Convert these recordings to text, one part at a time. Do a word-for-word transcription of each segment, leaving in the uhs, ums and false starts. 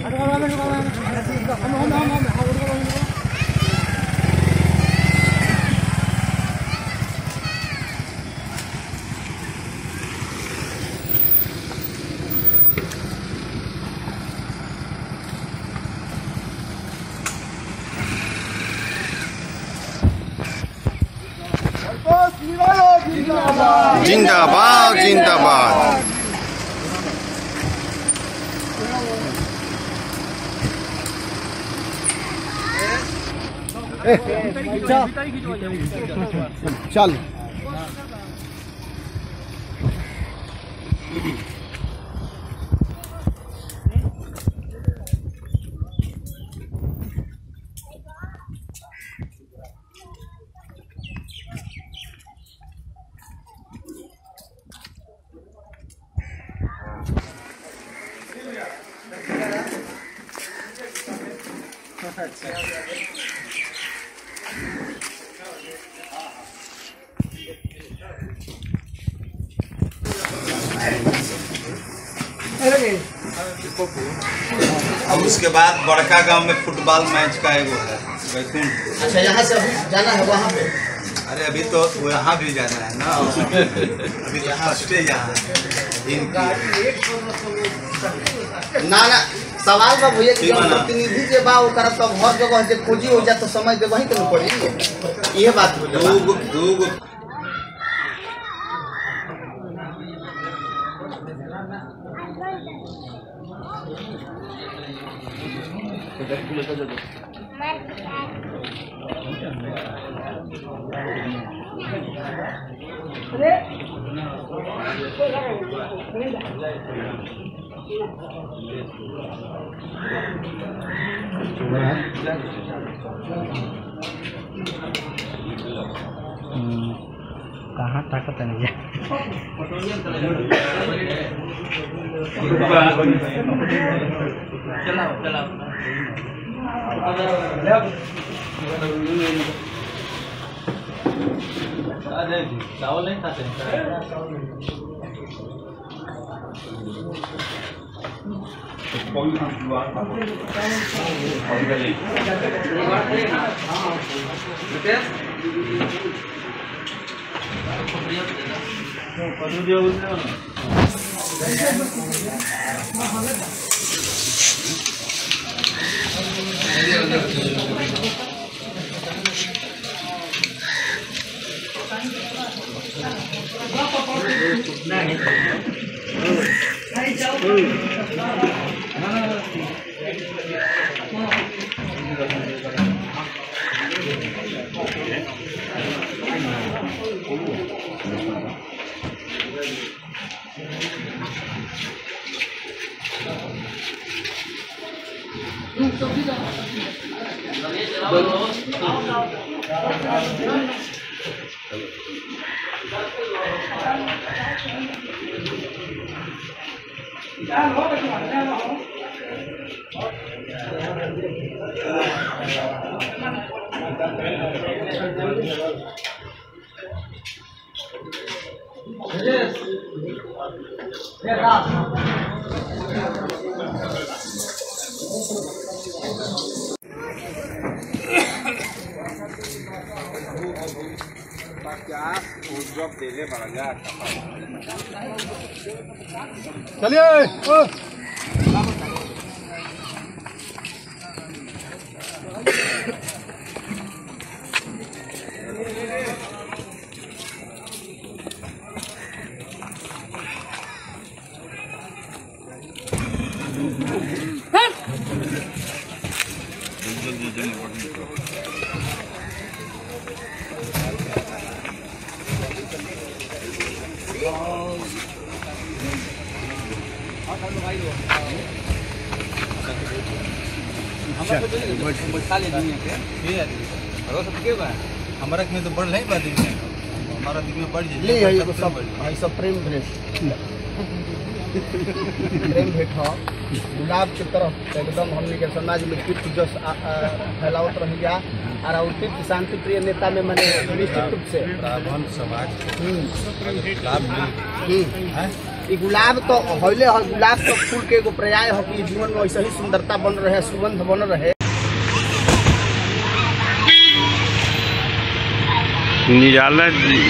जिंदाबाद जिंदाबाद। चल अब उसके बाद बड़का गांव में फुटबॉल मैच का एगो है वैकुंठ। अच्छा, यहाँ से अभी जाना है वहाँ पे? अरे अभी तो यहाँ भी जाना है ना। अभी तो फर्स्ट यहाँ ना ना सवाल बा भैया कि प्रतिनिधि के बा ओकरा तब हर जगह से खोजी हो जाए तो समय दे वहीं तो पड़ी। ये बात हो दो दो कहाँ ताकत नहीं है। चलाओ चलाओ चावल नहीं खाते चलिए हमारा में तो बढ़ नहीं बात हमारा दिख में बढ़ ले है ये सब भाई सब प्रेम भेंट प्रेम भेंट हो गुलाब की तरफ एकदम हमने के समाज में तीर्थ जस फैलावत रह गया और तीर्थ शांति प्रिय नेता में मैंने निश्चित रूप से ब्राह्मण समाज ये गुलाब तो हौले है, गुलाब तो फूल के एगो पर्याय है कि जीवन में ऐसे ही सुंदरता बन रहे, सुगंध बन रहे। निराला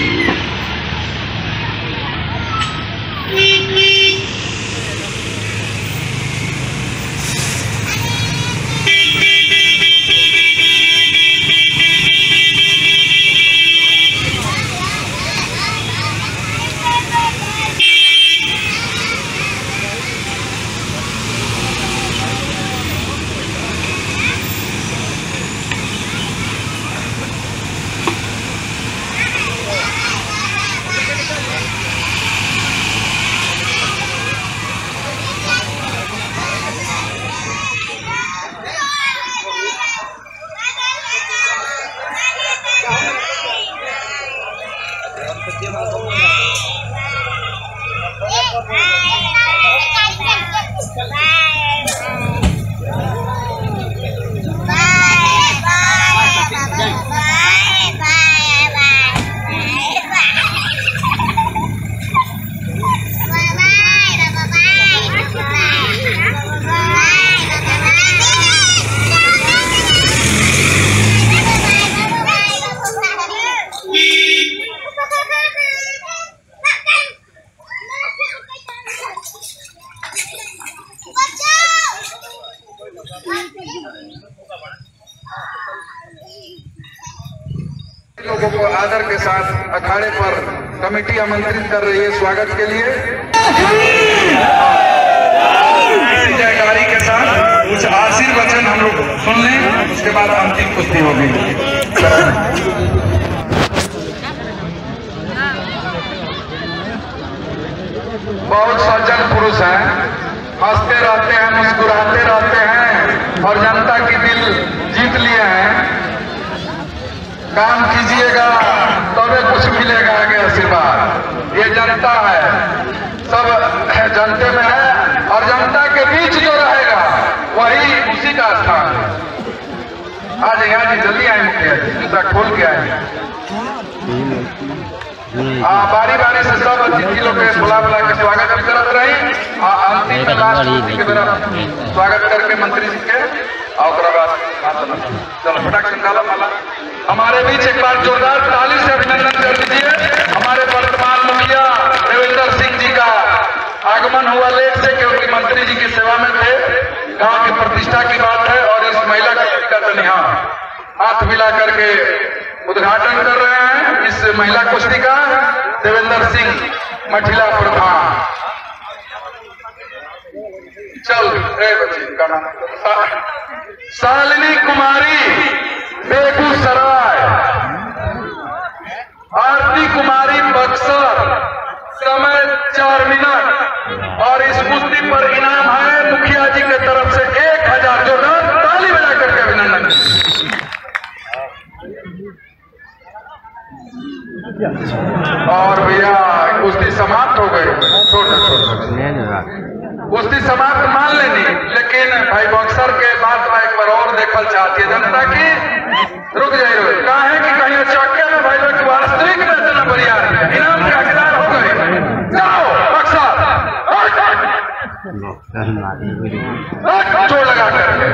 लोगों को आदर के साथ अखाड़े पर कमेटी आमंत्रित कर रही है स्वागत के लिए। जयकारी के साथ कुछ आशीर्वचन हम लोग सुन लें, उसके बाद अंतिम कुश्ती होगी। बहुत सज्जन पुरुष हैं, हंसते रहते हैं, मुस्कुराते रहते हैं और जनता की दिल जीत लिए हैं। काम कीजिएगा तभी कुछ मिलेगा आगे आशीर्वाद। ये जनता है, सब जनते में है और जनता के बीच जो रहेगा वही उसी का स्थान है। आज यहाँ जी जल्दी आए, मुखिया जी जूता खोल के आए। हाँ, बारी बारी से सब अतिथि लोग के बुला बुला के स्वागत भी करते रही। अंतिम में लास्ट के मेरा स्वागत करके मंत्री जी के और चलो फटाक से निकाला माला। हमारे बीच एक बार जोरदार ताली से अभिनंदन कर दीजिए। हमारे वर्तमान मुखिया देवेंद्र सिंह जी का आगमन हुआ लेट से, क्योंकि मंत्री जी की सेवा में थे। गांव की प्रतिष्ठा की बात है और इस महिला कुश्ती का तनिहा हाथ मिला करके उद्घाटन कर रहे हैं इस महिला कुश्ती का देवेंद्र सिंह मठिला प्रधान। चल रे बच्ची का नाम शालिनी कुमारी बेगूसराय, आरती कुमारी बक्सर, समय चार मिनट और इस कुश्ती पर इनाम है मुखिया जी के तरफ से एक हजार। जोरदार ताली बजा करके अभिनंदन। और भैया कुश्ती समाप्त हो गई, छोड़ छोड़ कुश्ती समाप्त मान लेनी, लेकिन भाई बक्सर के बाद मैं एक बार और देखल चाहती है जनता की। रुक जाइए, कहा है कि कहीं चौके में भाई लोग वास्तविक में इतना बढ़िया इनाम के हकदार हो गए। जाओ बक्सर जोड़ लगा करके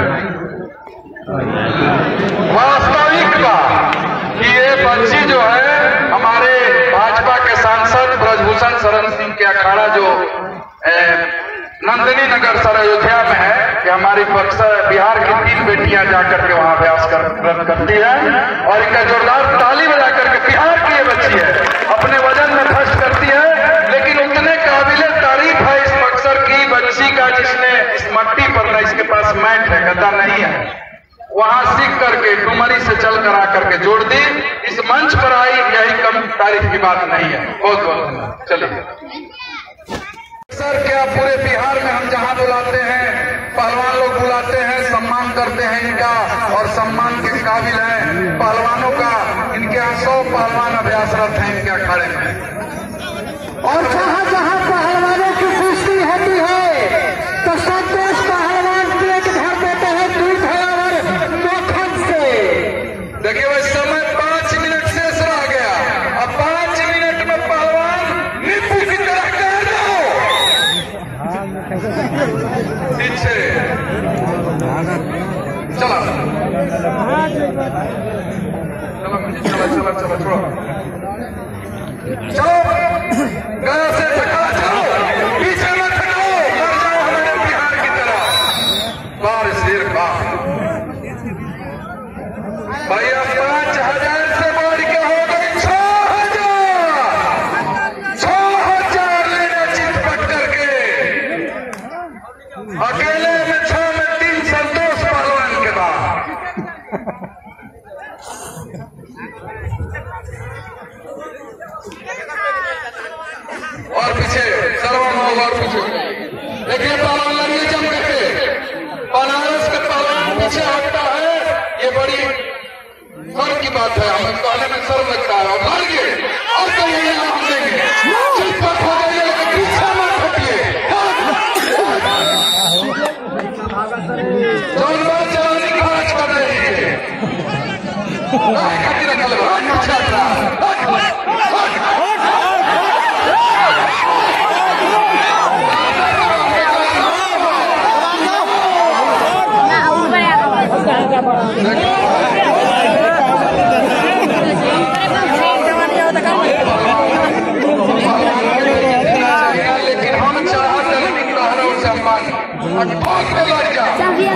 वास्तविक का कि ये बच्ची जो है हमारे भाजपा के सांसद ब्रजभूषण शरण सिंह के अखाड़ा जो नंदिनी नगर सर अयोध्या में है कि हमारी बक्सर बिहार की तीन बेटियां जाकर के वहां अभ्यास कर, करती है और इनका जोरदार ताली बजा करके बिहार की ये बच्ची है, अपने वजन में फर्स्ट करती है। लेकिन उतने काबिले तारीफ है इस बक्सर की बच्ची का जिसने इस मट्टी पर न इसके पास मैट है, गद्दा नहीं है, वहां सीख करके डुमरी से चल कर आकर के जोड़ दी, इस मंच पर आई। यही कम तारीफ की बात नहीं है। बहुत बहुत धन्यवाद। चलिए सर, क्या पूरे बिहार में हम जहां बुलाते हैं पहलवान लोग बुलाते हैं, सम्मान करते हैं इनका और सम्मान के काबिल हैं पहलवानों का। इनके यहाँ सौ पहलवान अभ्यासरत हैं इनके अखाड़े में। और जहां जहां पहलवानों की कुश्ती होती है तो संतोष पहलवान प्लेट भर देते हैं दूध और मक्खन से। देखिए वह समय पांच मिनट शेष रह गया, अब पांच मिनट में पहलवान नींबू की तरह कह दो पीछे चला चला चला चला छोड़ो चलो गया से धक्का चलो पीछे मत हटो लड़ जाओ हमारे बिहार की तरह बार शेर बार भैया पांच हजार से बढ़ के हो गए छह हजार छह हजार लेना चित पट करके अकेले में छह में तीन संतोष पहलवान के बाद और पीछे सर्वम और पीछे देखिए पहलवान लड़िए जम करके बनारस के पहलवान पीछे हटता है ये बड़ी फर्क की बात है हमें कहने में शर्म लगता है और लड़िए और कहिए हम देंगे चिपक हो जाइए लेकिन पीछे मत हटिए जौन बात चलाने की आज कर रही है खातिर रखा लगा पीछे हट रहा लेकिन हम चाहते हैं से सम्मान लग जा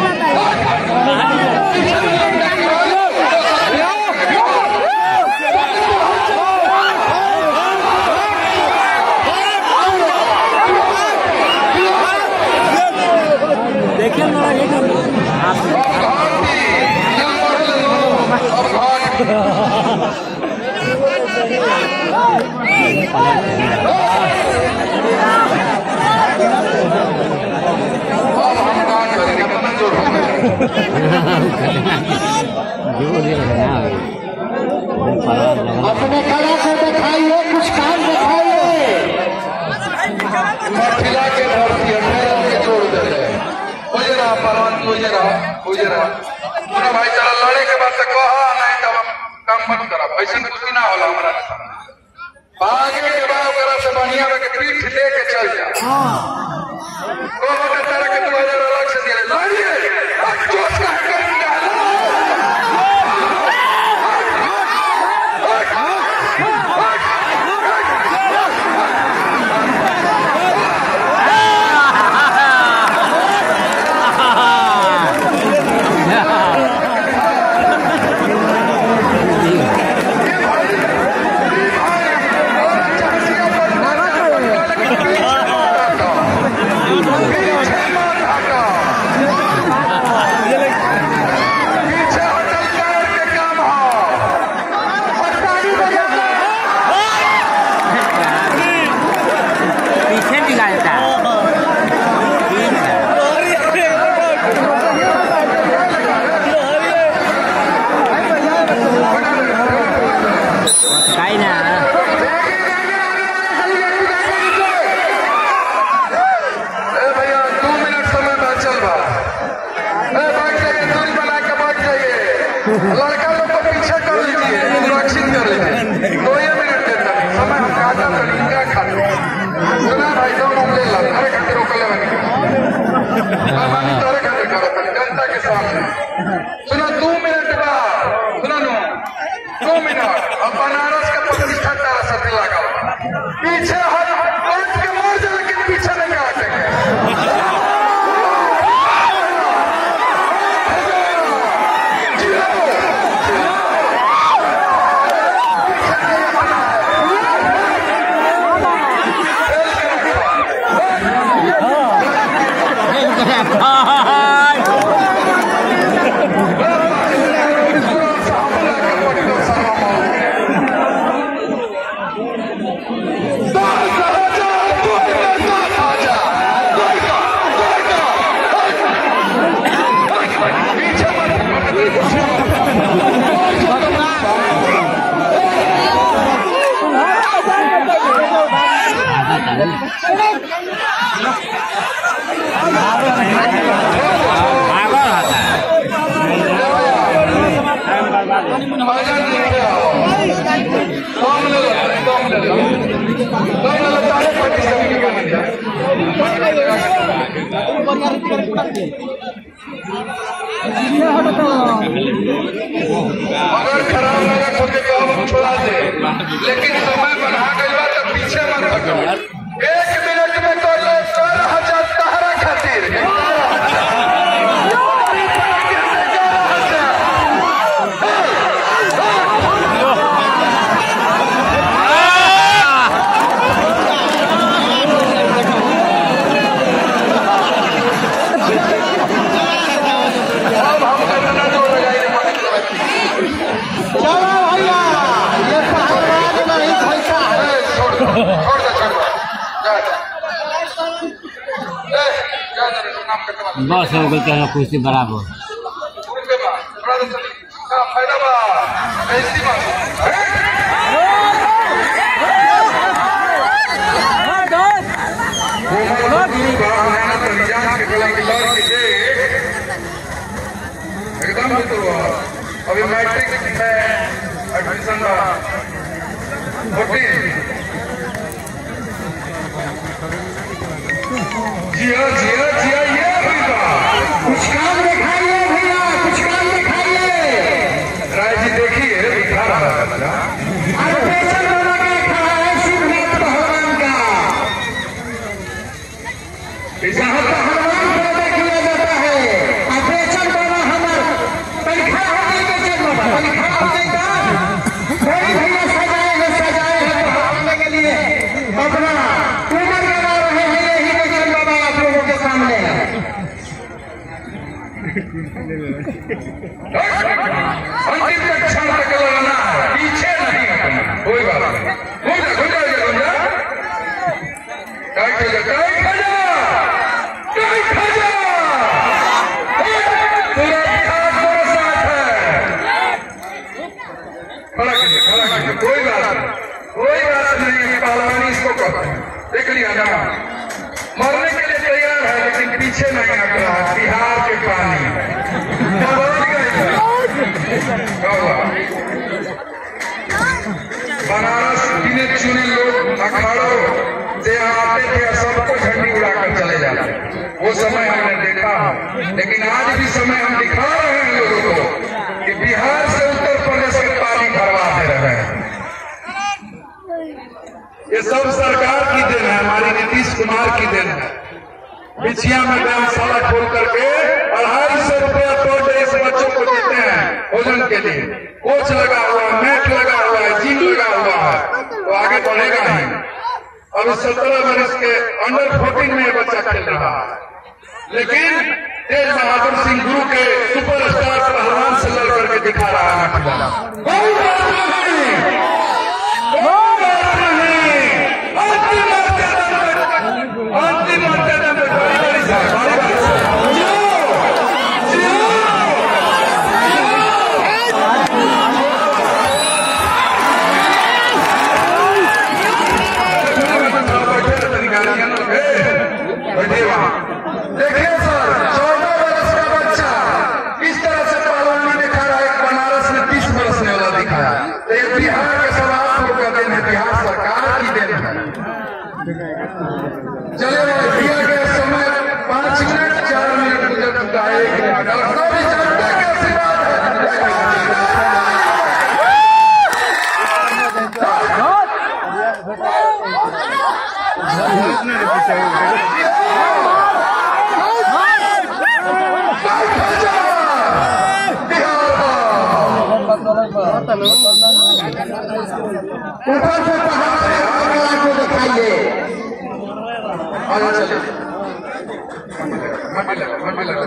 देखिए अपने कला से दिखाइए कुछ काम दिखाइए खिला के भर्ती के जोड़ दे बुझे रहा पहलवान बुझे रहा बुझे रहा पूरा भाई चला लड़े के बाद से कहा नहीं तब हम काम मत करा ऐसा कुछ ना होला हमारा आगे के बाद से बढ़िया में पीठ ले के चल जा तरह के दो हजार अलग से दिए लड़िए जोश का लड़का लोग को पीछे कर लीजिए सुरक्षित कर लीजिए दो ही मिनट देता है समय हम काटा करें क्या खाते सुना भाई दो मामले ला अरे खाते रोक ले बने हमारी तरह खाते करो जनता के सामने सुना दो मिनट बाद सुना नो दो मिनट अब बनारस का प्रतिष्ठा तारा सत्य लगा पीछे हट हट के मार जाए लेकिन पीछे नहीं काटेंगे अगर खराब लगा तो हम छोड़ा दे, लेकिन समय बढ़ा गई तो पीछे मत हटो। एक मिनट में तो ग्यारह हजार तहरा खातिर बस हो गई क्या कुछ बराबर एकदम अभी मैट्रिक में एडमिशन होती जिया जिया जिया ये कुछ काम दिखाइए भैया, कुछ काम दिखाइए। राय जी देखिए दिखा रहा है बच्चा ऑपरेशन बना के खड़ा है शिवनाथ भगवान का। जहाँ पहलवान पैदा किया जाता है ऑपरेशन बना हमार पंखा होने के जन्म पंखा होने का कोई भैया सजाए है सजाए है पढ़ाने के लिए अपना उम्र लगा रहे हैं। यही के जन्म आप लोगों के सामने है। अंतिम कक्षा तक लगाना है, पीछे नहीं हटना। कोई बात नहीं, हो जा हो जा हो जा टाइट हो जा टाइट हो जा टाइट हो जा। पूरा बिहार मेरे साथ है। खड़ा कीजिए खड़ा कीजिए, कोई बात नहीं कोई बात नहीं। पहलवानी इसको कहते हैं, देख लिया ना। मरने के लिए तैयार है लेकिन पीछे नहीं हट रहा है। बिहार के पानी बनारस गिने चुने लोग अखाड़ों से आते थे, सबको झंडी उड़ाकर चले जाते। वो समय हमने देखा है, लेकिन आज भी समय हम दिखा रहे हैं लोगों को कि बिहार से उत्तर प्रदेश के पानी भरवा दे रहे हैं। ये सब सरकार की देन है, हमारी नीतीश कुमार की देन है। बिछिया में व्यायामशाला खोल करके अढ़ाई सौ रुपया पर डे इस बच्चों को देते हैं भोजन के लिए। कोच लगा हुआ है, मैट लगा हुआ है, जिम लगा हुआ है, तो आगे बढ़ेगा ही। अब सत्रह वर्ष के अंडर फोर्टीन में बच्चा खेल रहा है, लेकिन तेज बहादुर सिंह गुरु के सुपरस्टार पहलवान से लड़ करके दिखा रहा है। अंतिम मर्यादा में देखिए सर, चौदह वर्ष का बच्चा इस तरह से पहलवानी दिखा रहा है। एक बनारस में तीस बरसने वाला दिखाया। तो ये बिहार के सब आप लोग का देन है, बिहार सरकार की देन है। चले दिया गया समय पांच मिनट चार मिनट गुजर चुका है। एक मिनट और सभी जनता के आशीर्वाद है। ऊपर से पहाड़ को दिखाइए। आगे चलिए, मत लगा मत लगा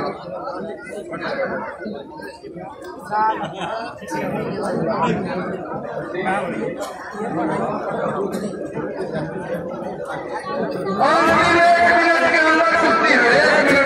और एक मिनट के अंदर छुट्टी है। एक मिनट